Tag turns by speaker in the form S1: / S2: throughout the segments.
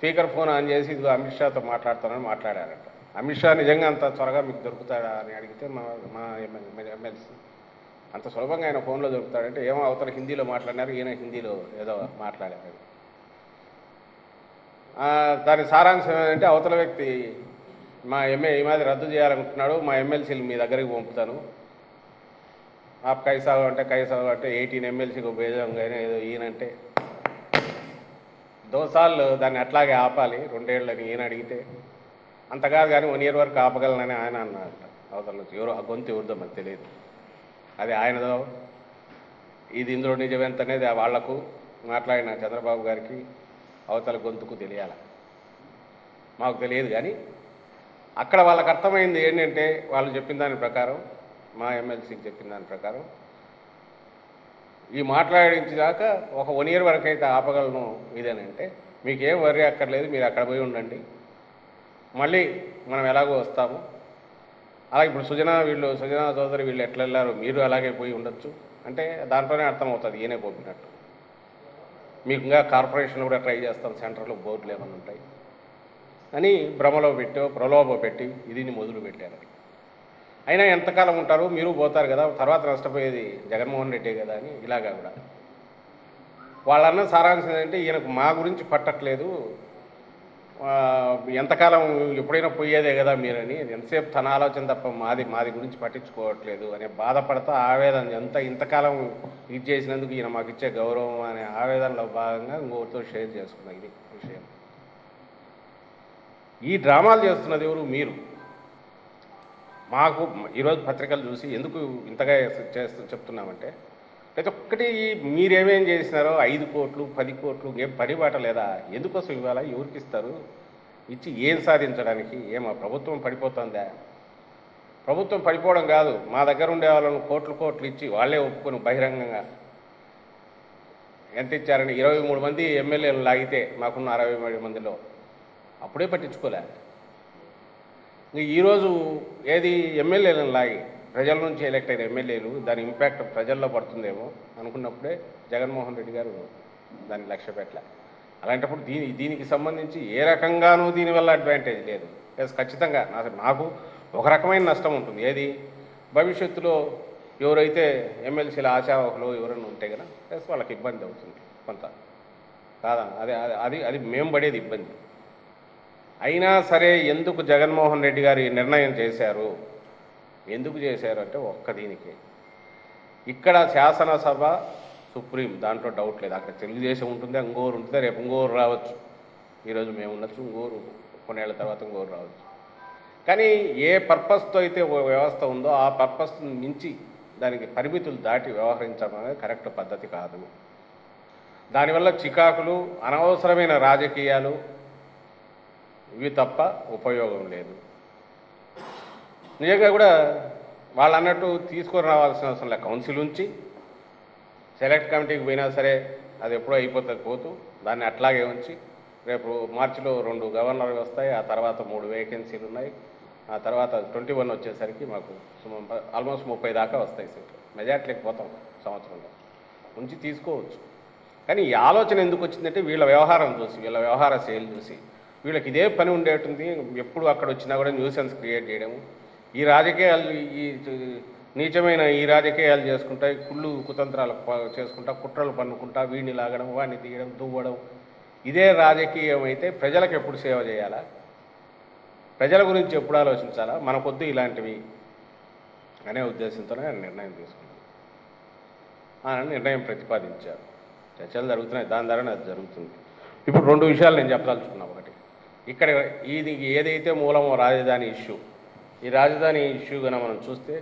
S1: Speaker phone on చేసి ఇదిగో అమిత్ షాతో మాట్లాడుతానని మాట్లాడారట. అమిత్ షా నిజంగా అంత త్వరగా మీకు దొరుకుతాడా అని అడిగితే మా ఎమ్మెల్సీ అంత సులభంగా ఆయన ఫోన్లో దొరుకుతాడంటే ఏమో అవతల హిందీలో మాట్లాడినారు, ఈయన హిందీలో ఏదో మాట్లాడారు. దాని సారాంశం ఏంటంటే అవతల వ్యక్తి ఈ మాది రద్దు చేయాలనుకుంటున్నాడు, మా ఎమ్మెల్సీలు మీ దగ్గరికి పంపుతాను, आप कैसा అంటే 18 ఎమ్మెల్సీకి ఉపయోగంగానే ఏదో ఈయనంటే 2 సార్లు దాన్ని అట్లాగే ఆపాలి 2 ఏళ్ళని ఈయన అడిగితే అంతకాదు కానీ 1 ఇయర్ వరకు ఆపగలనని ఆయన అన్నారట. అవతల నుంచి ఎవరో ఆ గొంతు ఎవరిదో మనకు తెలియదు, అది ఆయనదో. ఇది ఇందులో నిజమెంత అనేది వాళ్లకు మాట్లాడిన చంద్రబాబు గారికి అవతల గొంతుకు తెలియాలి, మాకు తెలియదు. కానీ అక్కడ వాళ్ళకి అర్థమైంది ఏంటంటే వాళ్ళు చెప్పిన దాని ప్రకారం, మా ఎమ్మెల్సీకి చెప్పిన దాని ప్రకారం ఈ మాట్లాడించాక ఒక 1 ఇయర్ వరకు అయితే ఆపగలను ఇదేనంటే మీకేం వర్రీ అక్కర్లేదు, మీరు అక్కడ పోయి ఉండండి, మళ్ళీ మనం ఎలాగో వస్తాము. అలాగే ఇప్పుడు సుజనా చౌదరి వీళ్ళు ఎట్లా వెళ్ళారు మీరు అలాగే పోయి ఉండొచ్చు అంటే దాంట్లోనే అర్థమవుతుంది ఈయనే పోపినట్టు. మీకు ఇంకా కార్పొరేషన్లు కూడా ట్రై చేస్తాం, సెంటర్లో బోర్డులు ఏమైనా ఉంటాయి అని భ్రమలో ప్రలోభ పెట్టి ఇది మొదలు పెట్టారు. అయినా ఎంతకాలం ఉంటారు, మీరు పోతారు కదా, తర్వాత నష్టపోయేది జగన్మోహన్ రెడ్డి కదా అని ఇలాగా కూడా వాళ్ళన్న సారాంశం ఏంటంటే ఈయనకు మా గురించి పట్టట్లేదు, ఎంతకాలం ఎప్పుడైనా పోయేదే కదా మీరని, ఎంతసేపు తన ఆలోచన తప్ప మాది గురించి పట్టించుకోవట్లేదు అనే బాధపడతా ఆవేదన ఇంతకాలం ఇది చేసినందుకు ఈయన మాకు ఇచ్చే గౌరవం అనే ఆవేదనలో భాగంగా ఇంకొకరితో షేర్ చేసుకున్నాం ఇది విషయం. ఈ డ్రామాలు చేస్తున్నది ఎవరు? మీరు. మాకు ఈరోజు పత్రికలు చూసి ఎందుకు ఇంతగా చెప్తున్నామంటే ప్రతి ఒక్కటి మీరేమేం చేసినారో 5 కోట్లు 10 కోట్లు ఏం పని బాట లేదా, ఎందుకోసం ఇవ్వాలా, ఎవరికి ఇస్తారు, ఇచ్చి ఏం సాధించడానికి? ఏమో ప్రభుత్వం పడిపోతుందా? ప్రభుత్వం పడిపోవడం కాదు, మా దగ్గర ఉండే వాళ్ళను కోట్లు ఇచ్చి వాళ్ళే ఒప్పుకొని బహిరంగంగా ఎంత ఇచ్చారని 23 మంది ఎమ్మెల్యేలు లాగితే మాకున్న 60 మందిలో అప్పుడే పట్టించుకోలే. ఈరోజు ఏది ఎమ్మెల్యేలను లాగి ప్రజల నుంచి ఎలక్ట్ అయిన ఎమ్మెల్యేలు దాని ఇంపాక్ట్ ప్రజల్లో పడుతుందేమో అనుకున్నప్పుడే జగన్మోహన్ రెడ్డి గారు దాన్ని లక్ష్య పెట్టలే. అలాంటప్పుడు దీనికి సంబంధించి ఏ రకంగానూ దీనివల్ల అడ్వాంటేజ్ లేదు. ఖచ్చితంగా నాకు ఒక రకమైన నష్టం ఉంటుంది. ఏది భవిష్యత్తులో ఎవరైతే ఎమ్మెల్సీల ఆశావకులు ఎవరైనా ఉంటే కదా వాళ్ళకి ఇబ్బంది అవుతుంది కొంత కాదా, అది మేము పడేది ఇబ్బంది. అయినా సరే ఎందుకు జగన్మోహన్ రెడ్డి గారు ఈ నిర్ణయం చేశారు, ఎందుకు చేశారు అంటే ఒక్క దీనికి ఇక్కడ శాసనసభ సుప్రీం దాంట్లో డౌట్ లేదు. అక్కడ తెలుగుదేశం ఉంటుంది, ఇంకోరు ఉంటుంది, రేపు ఇంకోరు రావచ్చు, ఈరోజు మేము ఉండొచ్చు, ఇంకోరు కొన్నేళ్ల తర్వాత ఇంకోరు రావచ్చు. కానీ ఏ పర్పస్తో అయితే వ్యవస్థ ఉందో ఆ పర్పస్ మించి దానికి పరిమితులు దాటి వ్యవహరించడం అనేది కరెక్ట్ పద్ధతి కాదు. దానివల్ల చికాకులు, అనవసరమైన రాజకీయాలు ఇవి తప్ప ఉపయోగం లేదు. నిజంగా కూడా వాళ్ళు అన్నట్టు తీసుకొని రావాల్సిన అవసరం లేదు. కౌన్సిల్ ఉంచి సెలెక్ట్ కమిటీకి పోయినా సరే అది ఎప్పుడో అయిపోతుంది పోతూ దాన్ని అట్లాగే ఉంచి రేపు మార్చిలో 2 గవర్నర్లు వస్తాయి, ఆ తర్వాత 3 వేకెన్సీలు ఉన్నాయి, ఆ తర్వాత 21 వచ్చేసరికి మాకు ఆల్మోస్ట్ 30 దాకా వస్తాయి సీట్లు, మెజార్టీలకు పోతాం సంవత్సరంలో ఉంచి తీసుకోవచ్చు. కానీ ఈ ఆలోచన ఎందుకు వచ్చిందంటే వీళ్ళ వ్యవహారం చూసి, వీళ్ళ వ్యవహార శైలి చూసి వీళ్ళకి ఇదే పని ఉండేటుంది. ఎప్పుడు అక్కడ వచ్చినా కూడా న్యూసెన్స్ క్రియేట్ చేయడము, ఈ రాజకీయాలు ఈ నీచమైన ఈ రాజకీయాలు చేసుకుంటా, కుళ్ళు కుతంత్రాలు చేసుకుంటా, కుట్రలు పన్నుకుంటా, వీడిని లాగడం, వాడిని తీయడం, దువ్వడం, ఇదే రాజకీయం అయితే ప్రజలకు ఎప్పుడు సేవ చేయాలా, ప్రజల గురించి ఎప్పుడు ఆలోచించాలా, మనకొద్దు ఇలాంటివి అనే ఉద్దేశంతోనే ఆయన నిర్ణయం తీసుకున్నాను. ఆయన నిర్ణయం ప్రతిపాదించారు. చర్చలు జరుగుతున్నాయి, దాని ద్వారా అది జరుగుతుంది. ఇప్పుడు 2 విషయాలు నేను చెప్పదలుచుకున్నాను. ఒకటి, ఇక్కడ ఇది ఏదైతే మూలమో రాజధాని ఇష్యూ, ఈ రాజధాని ఇష్యూ కనుక మనం చూస్తే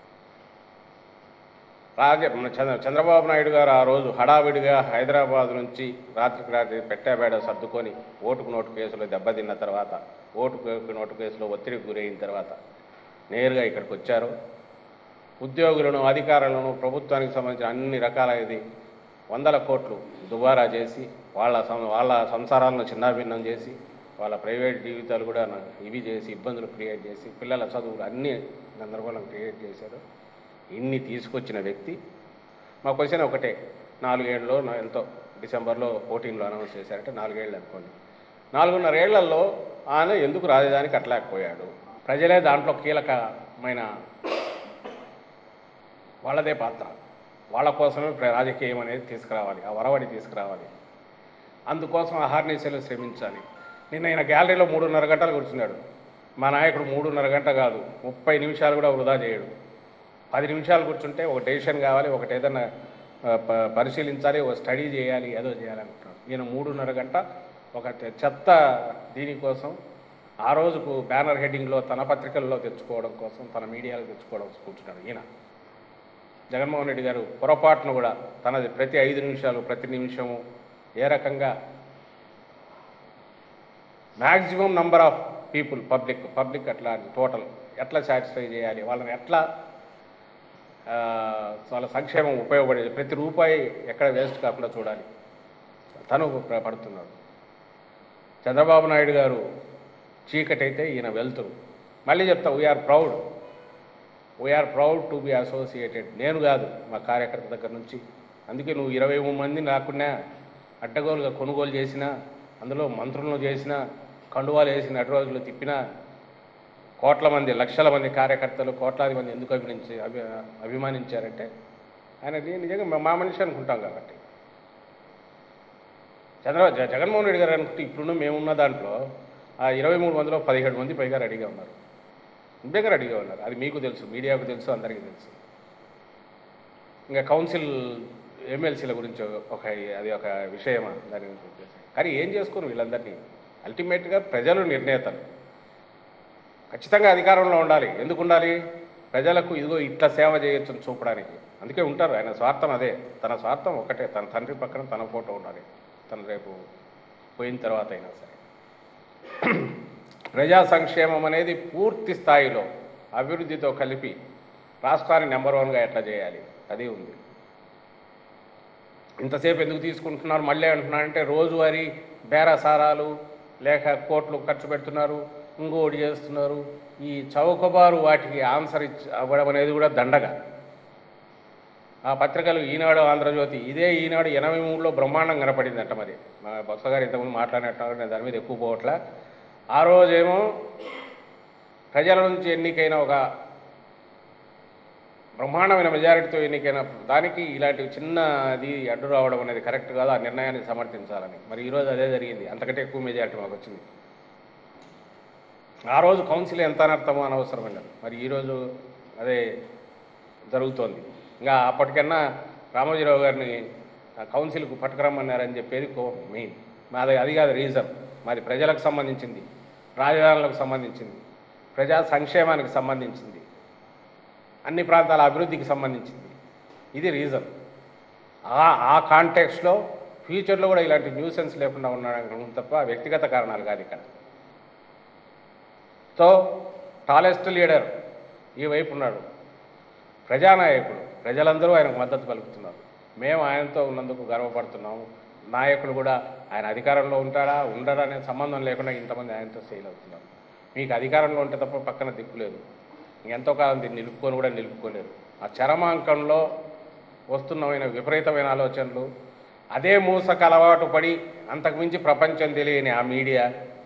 S1: చంద్రబాబు నాయుడు గారు ఆ రోజు హడావిడిగా హైదరాబాద్ నుంచి రాత్రికి రాత్రి పెట్టాబేడ సర్దుకొని ఓటుకు నోటు కేసులో దెబ్బతిన్న తర్వాత, ఓటుకు నోటు కేసులో ఒత్తిడికి గురైన తర్వాత నేరుగా ఇక్కడికి వచ్చారు. ఉద్యోగులను, అధికారులను, ప్రభుత్వానికి సంబంధించిన అన్ని రకాల 100 కోట్లు దుబారా చేసి వాళ్ళ సంసారాలను చిన్నాభిన్నం చేసి వాళ్ళ ప్రైవేట్ జీవితాలు కూడా ఇవి చేసి ఇబ్బందులు క్రియేట్ చేసి పిల్లల చదువులు అన్నీ గందరగోళం క్రియేట్ చేశారు. ఇన్ని తీసుకొచ్చిన వ్యక్తి మా క్వశ్చన్ ఒకటే, 4 ఏళ్ళలో ఎంతో డిసెంబర్లో 14లో అనౌన్స్ చేశారంటే 4 ఏళ్ళు అనుకోండి, 4.5 ఏళ్లలో ఆయన ఎందుకు రాజధానికి కట్టలేకపోయాడు? ప్రజలే దాంట్లో కీలకమైన వాళ్ళదే పాత్ర. వాళ్ళ కోసమే రాజకీయం అనేది తీసుకురావాలి, ఆ వరవడి తీసుకురావాలి. అందుకోసం అహర్నిశలు శ్రమించాలి. నిన్న ఆయన గ్యాలరీలో 3.5 గంటలు కూర్చున్నాడు. మా నాయకుడు 3.5 గంట కాదు, 30 నిమిషాలు కూడా వృధా చేయడు. 10 నిమిషాలు కూర్చుంటే ఒక డెసిషన్ కావాలి, ఒకటి ఏదైనా పరిశీలించాలి, ఒక స్టడీ చేయాలి, ఏదో చేయాలనుకుంటున్నాడు. ఈయన 3.5 గంట ఒక చెత్త దీనికోసం ఆ రోజుకు బ్యానర్ హెడ్డింగ్లో తన పత్రికల్లో తెచ్చుకోవడం కోసం, తన మీడియాలో తెచ్చుకోవడం కూర్చున్నాడు. ఈయన జగన్మోహన్ రెడ్డి గారు పొరపాటును కూడా తనది ప్రతి 5 నిమిషాలు ప్రతి నిమిషము ఏ రకంగా maximum number of people public అట్లా టోటల్ ఎట్లా సాటిస్ఫై చేయాలి, వాళ్ళని ఎట్లా వాళ్ళ సంక్షేమం ఉపయోగపడేది, ప్రతి రూపాయి ఎక్కడ వేస్ట్ కాకుండా చూడాలి తను పడుతున్నాడు. చంద్రబాబు నాయుడు గారు చీకటి అయితే ఈయన వెళ్తురు. మళ్ళీ చెప్తా, we are proud to be associated. నేను కాదు, మా కార్యకర్త దగ్గర నుంచి. అందుకే నువ్వు 20 మంది రాకున్నా అడ్డగోలుగా కొనుగోలు చేసినా, అందులో మంత్రులను చేసినా, కండువాలు వేసిన అటు రోజులు తిప్పినా, కోట్ల మంది లక్షల మంది కార్యకర్తలు కోట్లాది మంది ఎందుకు అభిమానించారంటే ఆయన నిజంగా మా మనిషి అనుకుంటాం కాబట్టి. జగన్మోహన్ రెడ్డి గారు అనుకుంటే ఇప్పుడున్న మేమున్న దాంట్లో ఆ 23 మందిలో 17 మంది పైగా రెడీగా ఉన్నారు, ఇంతగా రెడీగా ఉన్నారు. అది మీకు తెలుసు, మీడియాకు తెలుసు, అందరికీ తెలుసు. ఇంకా కౌన్సిల్ ఎమ్మెల్సీల గురించి అది ఒక విషయమా దాని గురించి. కానీ ఏం చేసుకోరు వీళ్ళందరినీ? అల్టిమేట్గా ప్రజలు నిర్ణేతలు. ఖచ్చితంగా అధికారంలో ఉండాలి. ఎందుకు ఉండాలి? ప్రజలకు ఇదిగో ఇట్లా సేవ చేయొచ్చని చూపడానికి. అందుకే ఉంటారు. ఆయన స్వార్థం అదే. తన స్వార్థం ఒకటే, తన తండ్రి పక్కన తన ఫోటో ఉండాలి, తను రేపు పోయిన తర్వాత అయినా సరే. ప్రజా సంక్షేమం అనేది పూర్తి స్థాయిలో అభివృద్ధితో కలిపి రాష్ట్రాన్ని నెంబర్ 1గా ఎట్లా చేయాలి, అది ఉంది. ఇంతసేపు ఎందుకు తీసుకుంటున్నారు మళ్ళీ అంటున్నారంటే, రోజువారీ బేరసారాలు లేక కోట్లు ఖర్చు పెడుతున్నారు, ఇంకోటి చేస్తున్నారు. ఈ చౌకబారు వాటికి ఆన్సర్ అవ్వడం అనేది కూడా దండగా. ఆ పత్రికలు ఈనాడు, ఆంధ్రజ్యోతి, ఇదే ఈనాడు 83లో బ్రహ్మాండం కనపడిందంట. మరి మా బొత్స గారు ఇంతకుముందు మాట్లాడినట్టు నేను దాని మీద ఎక్కువ పోవట్లా. ఆ రోజేమో ప్రజల నుంచి ఎన్నికైన ఒక బ్రహ్మాండమైన మెజారిటీతో ఎన్నికైన దానికి ఇలాంటి చిన్నది అడ్డు రావడం అనేది కరెక్ట్ కాదు, ఆ నిర్ణయాన్ని సమర్థించాలని. మరి ఈరోజు అదే జరిగింది, అంతకంటే ఎక్కువ మెజారిటీ మాకు వచ్చింది. ఆ రోజు కౌన్సిల్ ఎంత అనర్థమో అనవసరమైన, మరి ఈరోజు అదే జరుగుతోంది. ఇంకా అప్పటికన్నా రామోజీరావు గారిని కౌన్సిల్కు పట్టుకురమ్మన్నారని చెప్పేది మెయిన్. మాది అది కాదు రీజన్. మాది ప్రజలకు సంబంధించింది, రాజధానులకు సంబంధించింది, ప్రజా సంక్షేమానికి సంబంధించింది, అన్ని ప్రాంతాల అభివృద్ధికి సంబంధించింది. ఇది రీజన్. ఆ కాంటెక్స్లో ఫ్యూచర్లో కూడా ఇలాంటి న్యూసెన్స్ లేకుండా ఉండడం తప్ప వ్యక్తిగత కారణాలు కాదు ఇక్కడ. సో టాలెస్ట్ లీడర్ ఈ వైపు ఉన్నాడు, ప్రజానాయకుడు, ప్రజలందరూ ఆయనకు మద్దతు పలుకుతున్నారు. మేము ఆయనతో ఉన్నందుకు గర్వపడుతున్నాము. నాయకులు కూడా ఆయన అధికారంలో ఉంటాడా ఉండడా అనే సంబంధం లేకుండా ఇంతమంది ఆయనతో ఫెయిల్ అవుతున్నారు. మీకు అధికారంలో ఉంటే తప్ప పక్కన దిక్కు లేదు. ఎంతో కాలం దీన్ని నిలుపుకొని కూడా నిలుపుకోలేరు. ఆ చరమాంకంలో వస్తున్నమైన విపరీతమైన ఆలోచనలు, అదే మూసకు అలవాటు పడి అంతకుమించి ప్రపంచం తెలియని ఆ మీడియా,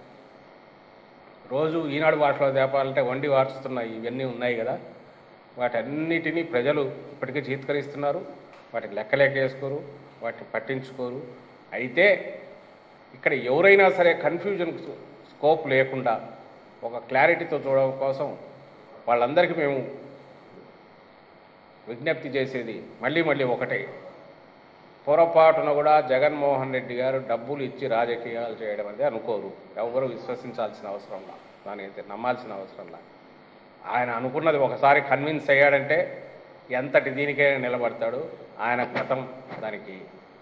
S1: రోజు ఈనాడు భాషలో చెప్పాలంటే వండి వార్చుతున్నాయి ఇవన్నీ ఉన్నాయి కదా, వాటన్నిటినీ ప్రజలు ఇప్పటికీ చీత్కరిస్తున్నారు. వాటికి లెక్కలేకేసుకోరు, వాటిని పట్టించుకోరు. అయితే ఇక్కడ ఎవరైనా సరే కన్ఫ్యూజన్ స్కోప్ లేకుండా ఒక క్లారిటీతో చూడడం కోసం వాళ్ళందరికీ మేము విజ్ఞప్తి చేసేది మళ్ళీ ఒకటే, పొరపాటున కూడా జగన్మోహన్ రెడ్డి గారు డబ్బులు ఇచ్చి రాజకీయాలు చేయడం అనేది అనుకోరు. ఎవరు విశ్వసించాల్సిన అవసరంలా, దాని అయితే నమ్మాల్సిన అవసరంలా. ఆయన అనుకున్నది ఒకసారి కన్విన్స్ అయ్యాడంటే ఎంతటి దీనికైనా నిలబడతాడు. ఆయన గతం దానికి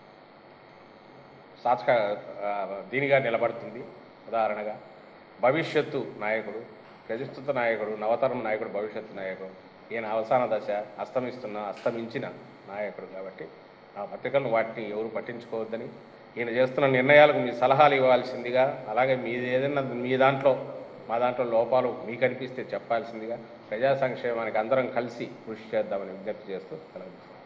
S1: దీనిగా నిలబడుతుంది. ఉదాహరణగా భవిష్యత్తు నాయకుడు, ప్రతిష్ఠిత నాయకుడు, నవతరం నాయకుడు, భవిష్యత్తు నాయకుడు. ఈయన అవసాన దశ అస్తమించిన నాయకుడు కాబట్టి ఆ పత్రికలను వాటిని ఎవరు పట్టించుకోవద్దని, ఈయన చేస్తున్న నిర్ణయాలకు మీ సలహాలు ఇవ్వాల్సిందిగా, అలాగే మీది ఏదైనా మీ దాంట్లో మా దాంట్లో లోపాలు మీకు అనిపిస్తే చెప్పాల్సిందిగా, ప్రజా సంక్షేమానికి అందరం కలిసి కృషి చేద్దామని విజ్ఞప్తి చేస్తూ సెలవు.